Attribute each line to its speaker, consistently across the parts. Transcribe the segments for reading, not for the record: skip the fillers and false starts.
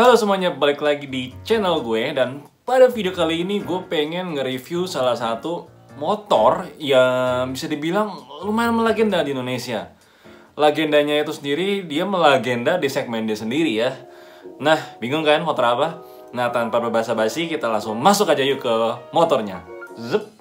Speaker 1: Halo semuanya, balik lagi di channel gue. Dan pada video kali ini gue pengen nge-review salah satu motor yang bisa dibilang lumayan melegenda di Indonesia. Legendanya itu sendiri, dia melegenda di segmen dia sendiri ya. Nah, bingung kan motor apa? Nah, tanpa berbasa-basi kita langsung masuk aja yuk ke motornya. Zup.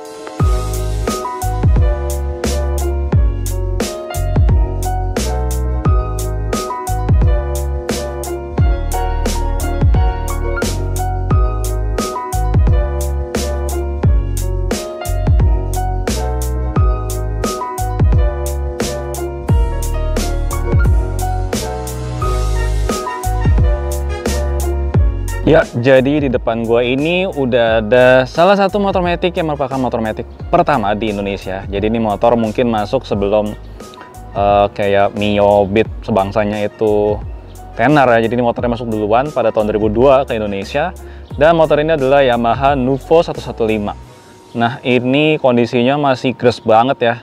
Speaker 1: Ya, jadi di depan gua ini udah ada salah satu motor matic yang merupakan motor matic pertama di Indonesia. Jadi ini motor mungkin masuk sebelum kayak Mio Beat sebangsanya itu tenar ya. Jadi ini motornya masuk duluan pada tahun 2002 ke Indonesia. Dan motor ini adalah Yamaha Nuvo 115. Nah, ini kondisinya masih gres banget ya.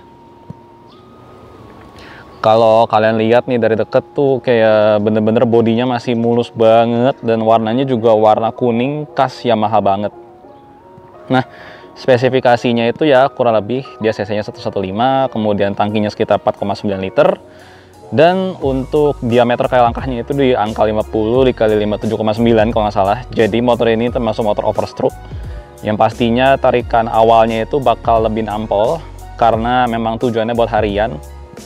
Speaker 1: Kalau kalian lihat nih dari deket tuh kayak bener-bener bodinya masih mulus banget dan warnanya juga warna kuning khas Yamaha banget. Nah, spesifikasinya itu ya kurang lebih dia cc-nya 115, kemudian tangkinya sekitar 4,9 liter. Dan untuk diameter kayak langkahnya itu di angka 50 dikali 57,9 kalau nggak salah. Jadi motor ini termasuk motor overstroke yang pastinya tarikan awalnya itu bakal lebih nampol karena memang tujuannya buat harian.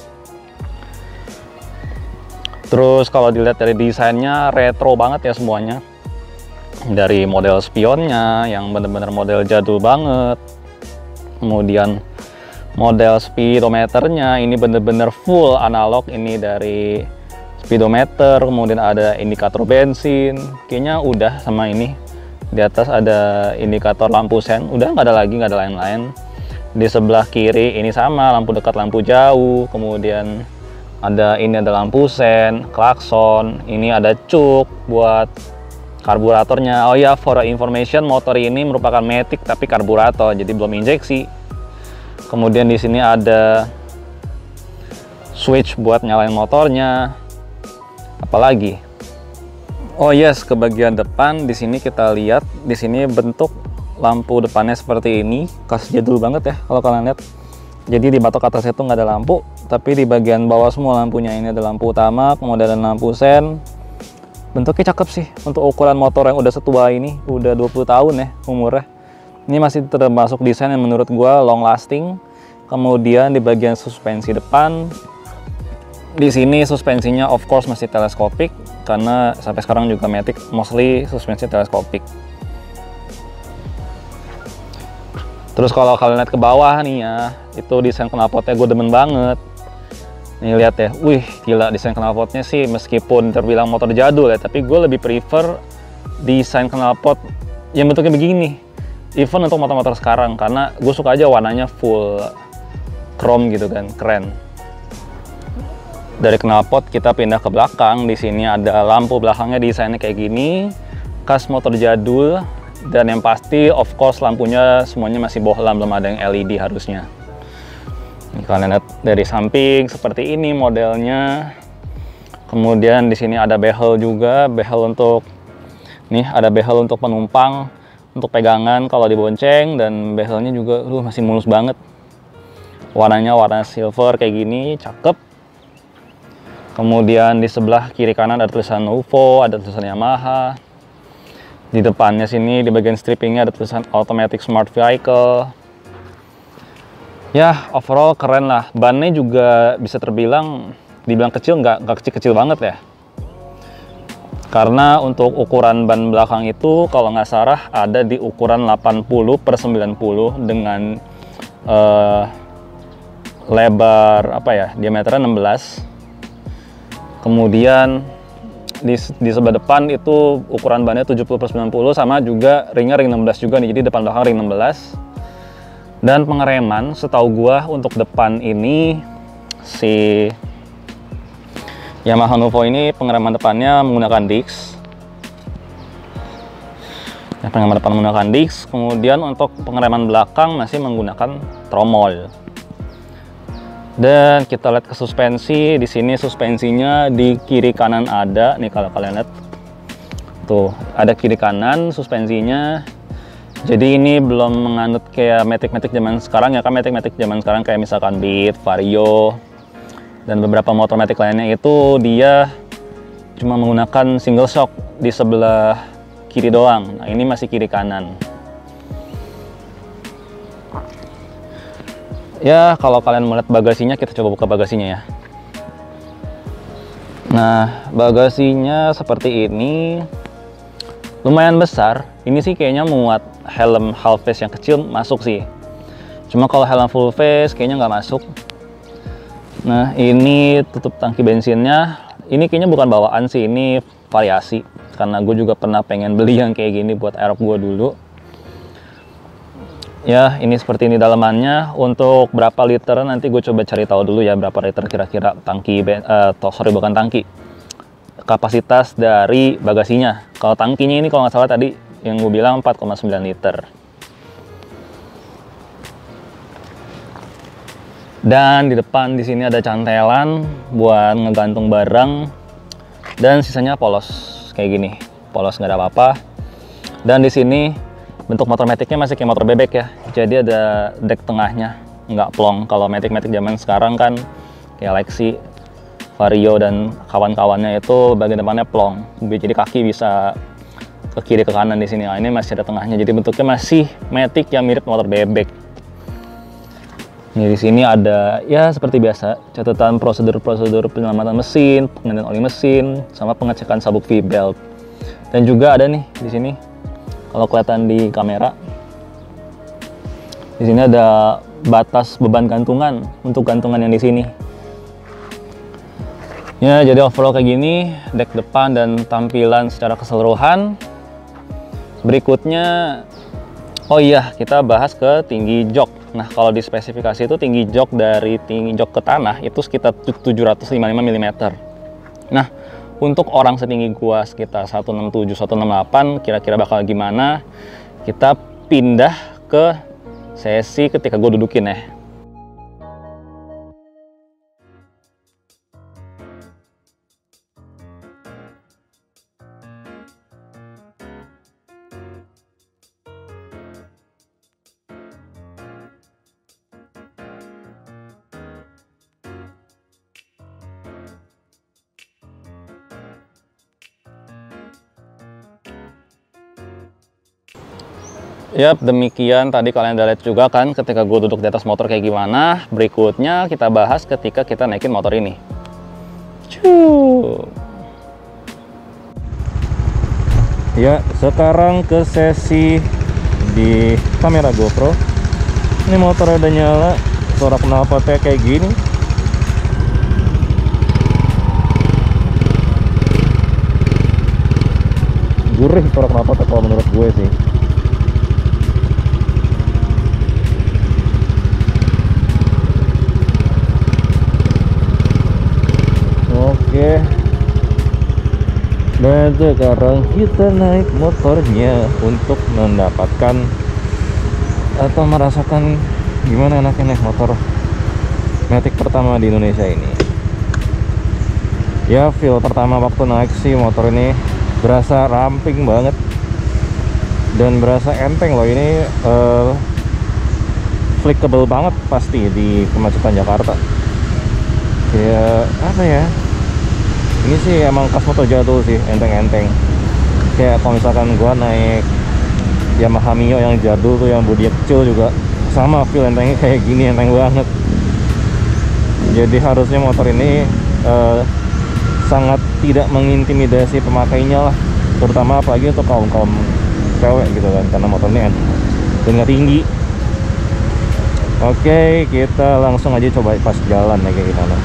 Speaker 1: Terus kalau dilihat dari desainnya retro banget ya semuanya. Dari model spionnya yang bener-bener model jadul banget. Kemudian model speedometernya ini bener-bener full analog, ini dari speedometer, kemudian ada indikator bensin. Kayaknya udah sama ini. Di atas ada indikator lampu sen, udah nggak ada lagi, nggak ada lain-lain. Di sebelah kiri ini sama, lampu dekat, lampu jauh, kemudian ini ada lampu sen, klakson, ini ada cuk buat karburatornya. Oh ya, for information, motor ini merupakan matic tapi karburator, jadi belum injeksi. Kemudian di sini ada switch buat nyalain motornya. Apalagi? Oh yes, ke bagian depan di sini kita lihat, di sini bentuk lampu depannya seperti ini, khas jadul banget ya kalau kalian lihat. Jadi di batok atasnya itu nggak ada lampu, tapi di bagian bawah semua lampunya. Ini ada lampu utama, kemudian ada lampu sen. Bentuknya cakep sih untuk ukuran motor yang udah setua ini, udah 20 tahun ya umurnya. Ini masih termasuk desain yang menurut gua long lasting. Kemudian di bagian suspensi depan, di sini suspensinya of course masih teleskopik karena sampai sekarang juga matic mostly suspensi teleskopik. Terus kalau kalian lihat ke bawah nih ya, itu desain knalpotnya gue demen banget. Nih lihat ya, wih gila desain knalpotnya sih meskipun terbilang motor jadul ya, tapi gue lebih prefer desain knalpot yang bentuknya begini. Even untuk motor-motor sekarang, karena gue suka aja warnanya full chrome gitu kan, keren. Dari knalpot kita pindah ke belakang, di sini ada lampu belakangnya desainnya kayak gini, khas motor jadul. Dan yang pasti, of course, lampunya semuanya masih bohlam, belum ada yang LED harusnya. Ini kalian lihat dari samping seperti ini modelnya. Kemudian di sini ada behel juga, behel untuk ada behel untuk penumpang, untuk pegangan kalau dibonceng, dan behelnya juga masih mulus banget. Warnanya warna silver kayak gini, cakep. Kemudian di sebelah kiri kanan ada tulisan Nuvo, ada tulisan Yamaha. Di depannya sini di bagian strippingnya ada tulisan Automatic Smart Vehicle. Ya, overall keren lah. Bannya juga bisa dibilang kecil, nggak kecil-kecil banget ya. Karena untuk ukuran ban belakang itu kalau nggak salah ada di ukuran 80/90 dengan lebar diameternya 16. Kemudian di sebelah depan itu ukuran bannya 70/90 sama juga ringnya ring 16 juga nih, jadi depan belakang ring 16. Dan pengereman setahu gua untuk depan ini si Yamaha Nuvo ini pengereman depannya menggunakan disc. Pengereman depan menggunakan disc, kemudian untuk pengereman belakang masih menggunakan tromol. Dan kita lihat ke suspensi, di sini suspensinya di kiri kanan ada nih kalau kalian lihat. Tuh, ada kiri kanan suspensinya. Jadi ini belum menganut kayak Matic-Matic zaman sekarang ya kan. Matic-Matic zaman sekarang kayak misalkan Beat, Vario, dan beberapa motor Matic lainnya itu dia cuma menggunakan single shock di sebelah kiri doang. Nah, ini masih kiri kanan. Ya, kalau kalian melihat bagasinya, kita coba buka bagasinya ya. Nah, bagasinya seperti ini. Lumayan besar. Ini sih kayaknya muat helm half face yang kecil masuk sih. Cuma kalau helm full face kayaknya nggak masuk. Nah, ini tutup tangki bensinnya. Ini kayaknya bukan bawaan sih, ini variasi. Karena gue juga pernah pengen beli yang kayak gini buat Aerox gue dulu. Ya, ini seperti ini dalamannya. Untuk berapa liter nanti gue coba cari tahu dulu ya, berapa liter kira-kira tangki, bukan tangki, kapasitas dari bagasinya. Kalau tangkinya ini kalau nggak salah tadi yang gue bilang 4,9 liter. Dan di depan di sini ada cantelan buat ngegantung barang. Dan sisanya polos kayak gini, polos nggak ada apa-apa. Dan di sini bentuk motor Matic-nya masih kayak motor bebek ya. Jadi ada deck tengahnya, nggak plong. Kalau Matic-Matic zaman sekarang kan kayak Lexi, Vario dan kawan-kawannya itu bagian depannya plong. Jadi kaki bisa ke kiri ke kanan di sini. Nah, ini masih ada tengahnya. Jadi bentuknya masih Matic yang mirip motor bebek. Ini di sini ada ya seperti biasa catatan prosedur-prosedur penyelamatan mesin, penggantian oli mesin, sama pengecekan sabuk V-belt. Dan juga ada nih di sini. Kalau kelihatan di kamera, di sini ada batas beban gantungan untuk gantungan yang di sini. Ya, jadi overall kayak gini, deck depan dan tampilan secara keseluruhan. Berikutnya, oh iya, kita bahas ke tinggi jok. Nah, kalau di spesifikasi itu tinggi jok dari tinggi jok ke tanah itu sekitar 755 mm. Nah, untuk orang setinggi gua sekitar 167, 168, kira-kira bakal gimana? Kita pindah ke sesi ketika gua dudukin ya. Yap, demikian tadi kalian udah lihat juga kan ketika gue duduk di atas motor kayak gimana. Berikutnya kita bahas ketika kita naikin motor ini. Ya, sekarang ke sesi di kamera GoPro. Ini motor udah nyala, suara knalpotnya kayak gini. Gurih suara knalpotnya kalau menurut gue sih. Oke, dan sekarang kita naik motornya untuk mendapatkan atau merasakan gimana enaknya naik motor Matic pertama di Indonesia ini. Ya, feel pertama waktu naik sih motor ini berasa ramping banget dan berasa enteng loh. Ini flickable banget pasti di kemacetan Jakarta. Kayak apa ya, ini sih emang khas motor jadul sih, enteng-enteng. Kayak kalau misalkan gua naik Yamaha Mio yang jadul tuh, yang bodi kecil juga sama feel entengnya kayak gini, enteng banget. Jadi harusnya motor ini sangat tidak mengintimidasi pemakainya lah, terutama apalagi untuk kaum cewek gitu kan, karena motor ini dan nggak tinggi. Oke, kita langsung aja coba pas jalan ya kayak gimana.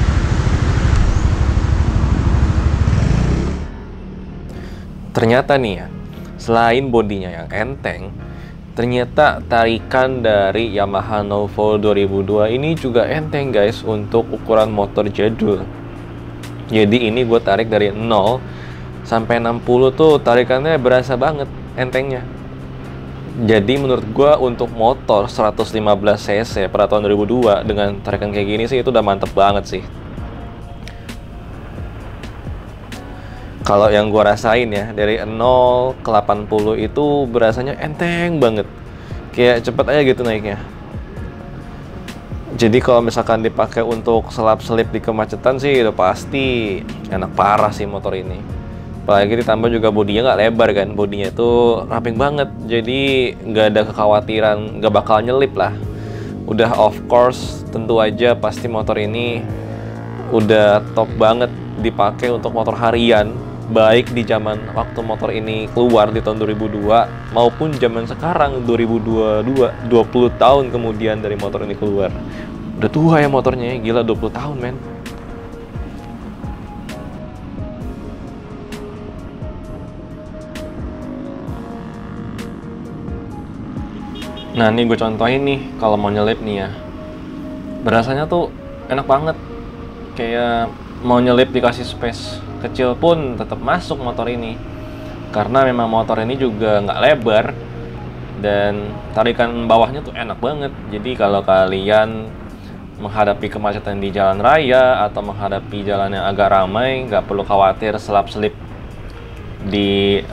Speaker 2: Ternyata nih ya, selain bodinya yang enteng, ternyata tarikan dari Yamaha Novo 2002 ini juga enteng guys untuk ukuran motor jadul. Jadi ini gue tarik dari 0 sampai 60 tuh tarikannya berasa banget entengnya. Jadi menurut gue untuk motor 115 cc pada tahun 2002 dengan tarikan kayak gini sih itu udah mantep banget sih. Kalau yang gua rasain ya, dari 0 ke 80 itu berasanya enteng banget. Kayak cepet aja gitu naiknya. Jadi kalau misalkan dipakai untuk selap-selip di kemacetan sih udah pasti enak parah sih motor ini. Apalagi ditambah juga bodinya nggak lebar kan, bodinya itu ramping banget. Jadi nggak ada kekhawatiran nggak bakal nyelip lah. Udah of course, tentu aja pasti motor ini udah top banget dipakai untuk motor harian, baik di zaman waktu motor ini keluar di tahun 2002 maupun zaman sekarang 2022, 20 tahun kemudian dari motor ini keluar. Udah tua ya motornya, gila 20 tahun men. Nah ini gue contohin nih kalau mau nyelip nih ya, berasanya tuh enak banget. Kayak mau nyelip dikasih space kecil pun tetap masuk motor ini, karena memang motor ini juga nggak lebar dan tarikan bawahnya tuh enak banget. Jadi kalau kalian menghadapi kemacetan di jalan raya atau menghadapi jalan yang agak ramai, nggak perlu khawatir selap-selip di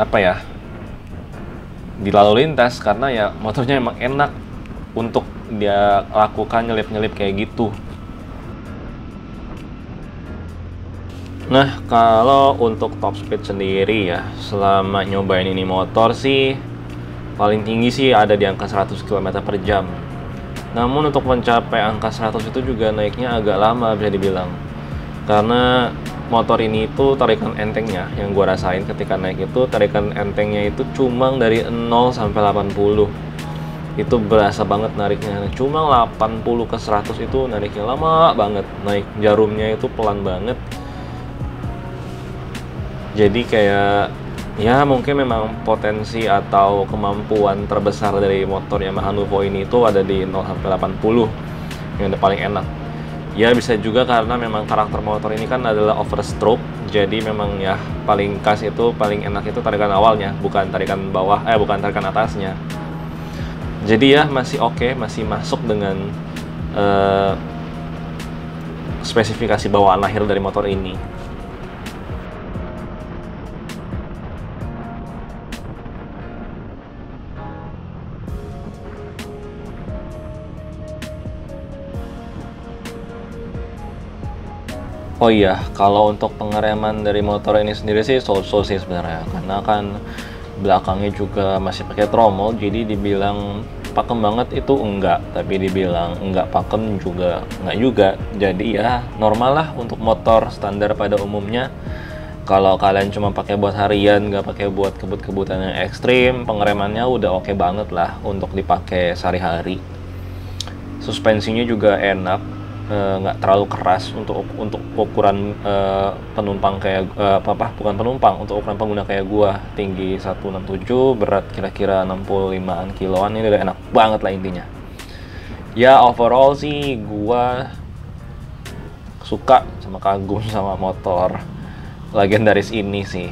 Speaker 2: di lalu lintas, karena ya motornya emang enak untuk dia lakukan nyelip-nyelip kayak gitu. Nah, kalau untuk top speed sendiri ya, selama nyobain ini motor sih, paling tinggi sih ada di angka 100 km per jam. Namun untuk mencapai angka 100 itu juga naiknya agak lama bisa dibilang. Karena motor ini itu tarikan entengnya, yang gua rasain ketika naik itu, tarikan entengnya itu cuma dari 0 sampai 80. Itu berasa banget nariknya. Cuma 80 ke 100 itu nariknya lama banget. Naik jarumnya itu pelan banget. Jadi kayak ya mungkin memang potensi atau kemampuan terbesar dari motor Yamaha Nuvo ini itu ada di 0 sampai 80 yang udah paling enak. Ya bisa juga karena memang karakter motor ini kan adalah overstroke, jadi memang ya paling khas itu, paling enak itu tarikan awalnya, bukan tarikan bawah, bukan tarikan atasnya. Jadi ya masih oke, masih masuk dengan spesifikasi bawaan lahir dari motor ini. Oh iya, kalau untuk pengereman dari motor ini sendiri sih so-so sih sebenarnya, karena kan belakangnya juga masih pakai tromol, jadi dibilang pakem banget itu enggak, tapi dibilang enggak pakem juga enggak juga. Jadi ya normal lah untuk motor standar pada umumnya. Kalau kalian cuma pakai buat harian, nggak pakai buat kebut-kebutan yang ekstrim, pengeremannya udah oke banget lah untuk dipakai sehari-hari. Suspensinya juga enak. Nggak terlalu keras untuk ukuran penumpang kayak bukan penumpang, untuk ukuran pengguna kayak gua, tinggi 167, berat kira-kira 65an kiloan, ini udah enak banget lah intinya. Ya overall sih gua suka sama kagum sama motor legendaris ini sih.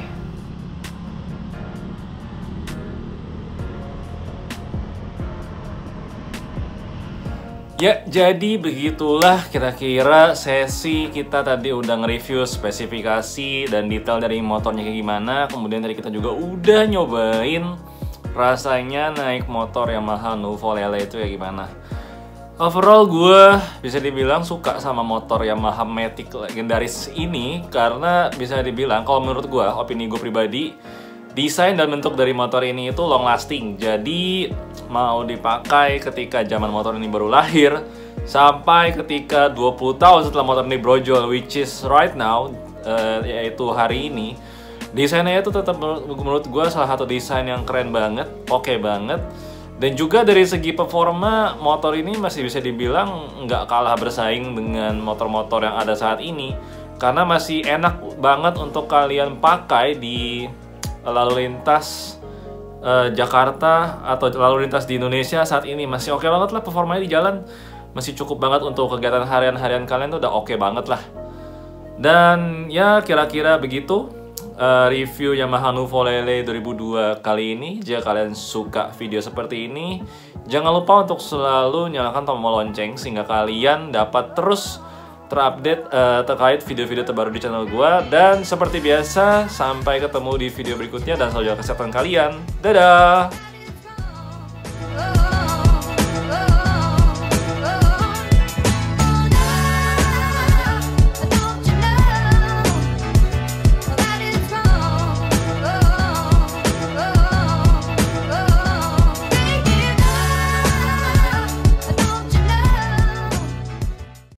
Speaker 2: Ya, jadi begitulah kira-kira sesi kita tadi udah nge-review spesifikasi dan detail dari motornya kayak gimana. Kemudian tadi kita juga udah nyobain rasanya naik motor Yamaha Nuvo Lele itu kayak gimana. Overall gue bisa dibilang suka sama motor Yamaha Matic legendaris ini, karena bisa dibilang kalau menurut gue, opini gue pribadi, desain dan bentuk dari motor ini itu long lasting. Jadi mau dipakai ketika zaman motor ini baru lahir sampai ketika 20 tahun setelah motor ini brojol, which is right now, yaitu hari ini, desainnya itu tetap menurut gue salah satu desain yang keren banget, oke banget. Dan juga dari segi performa, motor ini masih bisa dibilang nggak kalah bersaing dengan motor-motor yang ada saat ini, karena masih enak banget untuk kalian pakai di lalu lintas Jakarta atau lalu lintas di Indonesia saat ini. Masih oke banget lah performanya di jalan, masih cukup banget untuk kegiatan harian-harian kalian tuh udah oke banget lah. Dan ya kira-kira begitu review Yamaha Nuvo Lele 2002 kali ini. Jika kalian suka video seperti ini, jangan lupa untuk selalu nyalakan tombol lonceng sehingga kalian dapat terus terupdate terkait video-video terbaru di channel gua. Dan seperti biasa, sampai ketemu di video berikutnya dan selalu jaga kesehatan kalian. Dadah!